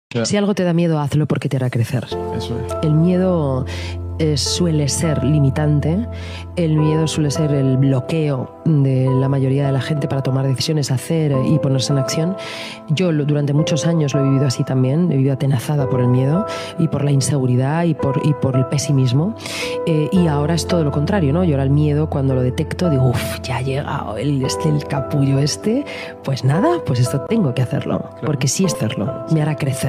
Ya. Si algo te da miedo, hazlo porque te hará crecer. Eso es. El miedo suele ser limitante, el miedo suele ser el bloqueo de la mayoría de la gente para tomar decisiones, hacer y ponerse en acción. Yo durante muchos años lo he vivido así también, he vivido atenazada por el miedo y por la inseguridad y por el pesimismo, y ahora es todo lo contrario, ¿no? Yo ahora el miedo, cuando lo detecto, digo, uff, ya ha llegado el capullo este, pues nada, pues esto tengo que hacerlo, porque sí es hacerlo, me hará crecer.